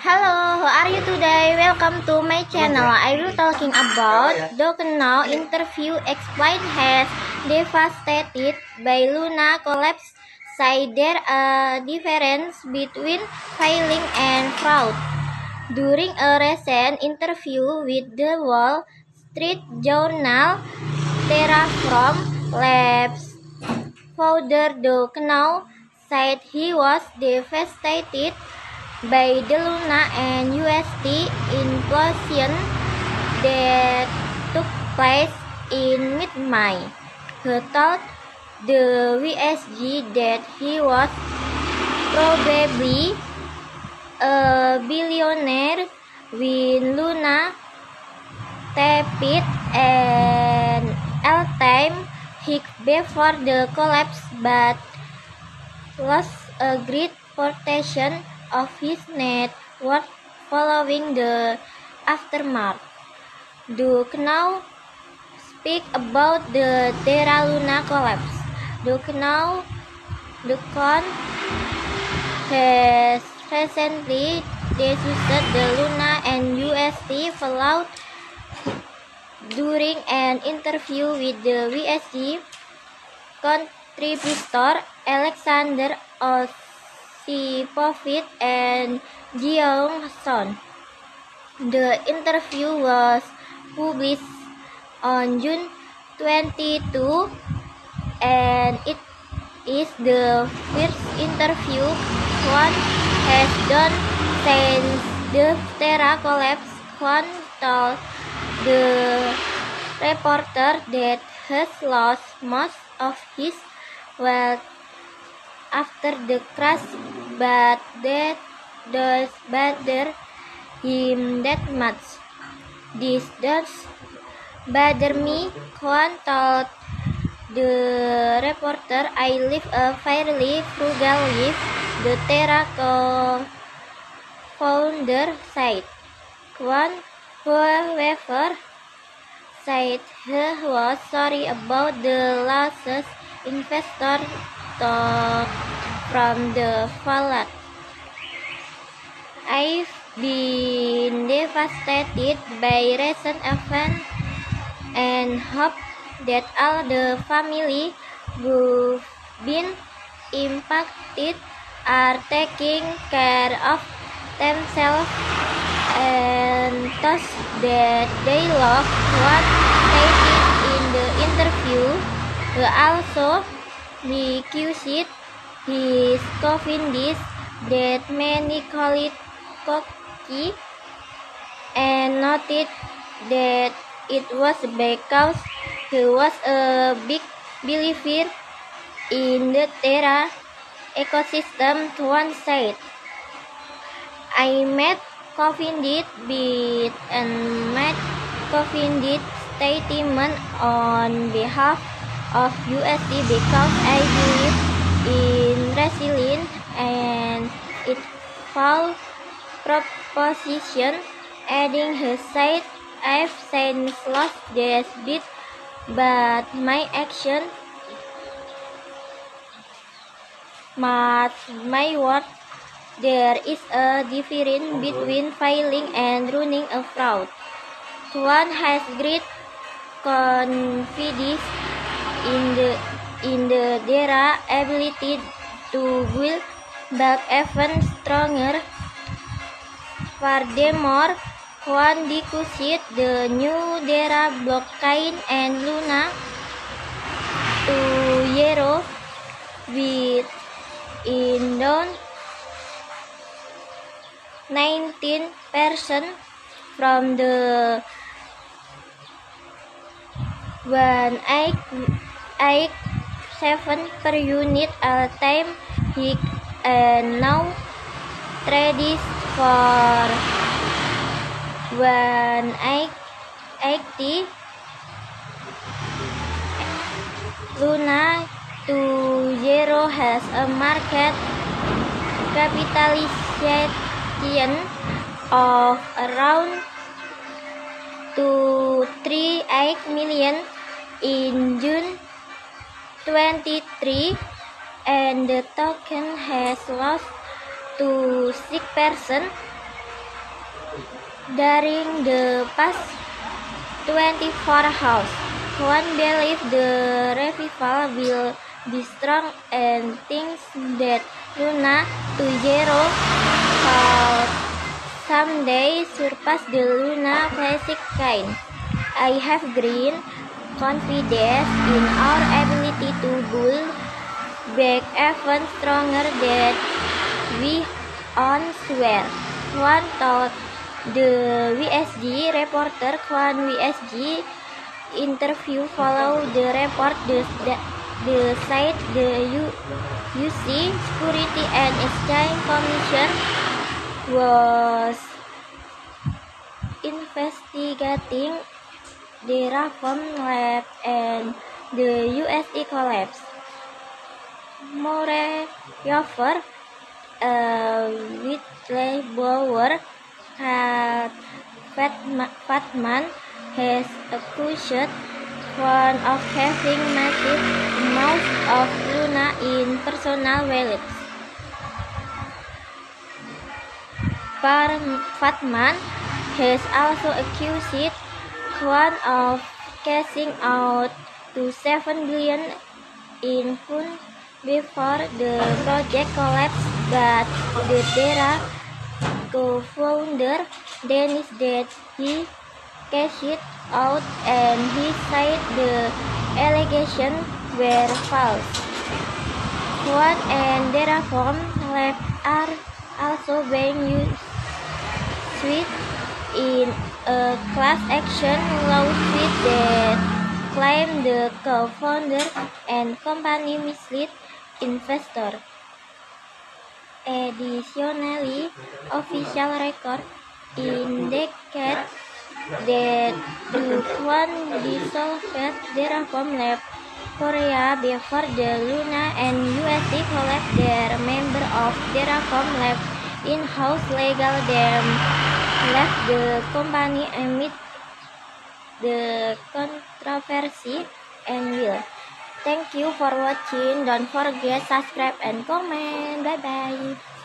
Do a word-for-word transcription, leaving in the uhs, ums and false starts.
Hello, how are you today? Welcome to my channel. I will talking about Dokenau interview explain has devastated by Luna collapse. Say there a difference between failing and fraud. During a recent interview with the Wall Street Journal, Terraform Labs founder Dokenau said he was devastated by the Luna and U S D implosion that took place in mid-May. He told the V S G that he was probably a billionaire when Luna tapped an all-time high before the collapse, but lost a great portion of his net worth following the aftermath. Dokenau speak about the Terra Luna collapse. Dokenau Dokon has recently discussed the Luna and U S D fallout during an interview with the V S G contributor Alexander Osipovich and Jeong Son. The interview was published on June twenty-second, and it is the first interview one has done since the Terra collapse. One told the reporter that has lost most of his wealth after the crash, but that does bother him that much. This does bother me, Kwon told the reporter. I live a fairly frugal life, the Terra co-founder said. Kwon, however, said he was sorry about the losses investors took from the fallout. I've been devastated by recent events and hope that all the families who've been impacted are taking care of themselves and thus that they love what they did in the interview. He also recused his confidence that many call it cocky and noted that it was because he was a big believer in the Terra ecosystem. One said, I met confident bid and made confident statement on behalf of U S D because I believe in resilience and its full proposition. Adding, he said, I've since lost this bit, but my action match my word. There is a difference between failing and running a fraud. One has great confidence in the in the Terra ability to build back even stronger. Furthermore, one discussed the new Terra blockchain and Luna to zero with in down nineteen percent from the one eight seven per unit all time high and now trades for one eighty. Luna two zero has a market capitalization of around two hundred thirty-eight million in June twenty-three, and the token has lost to six percent During the past twenty-four hours, Kwon believes the revival will be strong and thinks that Luna two point oh will someday surpass the Luna Classic kind. I have great confidence in our ability to build back even stronger than we once were. Kwon told the V S G reporter. Kwon V S G interview followed the report. The, the, the site, the U C Security and Exchange Commission, was investigating the Terraform Lab and the U S E collapse. Moreover, a whistleblower, Kat Fatman, has accused Kwon of having massive amounts of Luna in personal wallets. Fatman has also accused Kwon of cashing out to seven billion in funds before the project collapsed, but the Terra co-founder Dennis said he cashed out and he said the allegations were false. Kwon and Terraform Lab are also being sued in a class action lawsuit that claimed the co-founder and company misled investors. Additionally, official records indicate that the Kwon dissolved Terraform Lab Korea before the Luna and U S E collapsed. Their member of Terraform Lab in-house legal team left the company amid the controversy and will. Thank you for watching. Don't forget subscribe and comment. Bye bye.